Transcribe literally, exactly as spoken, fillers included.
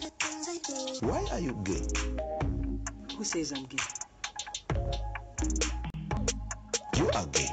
Why are you gay? Who says I'm gay? You are gay.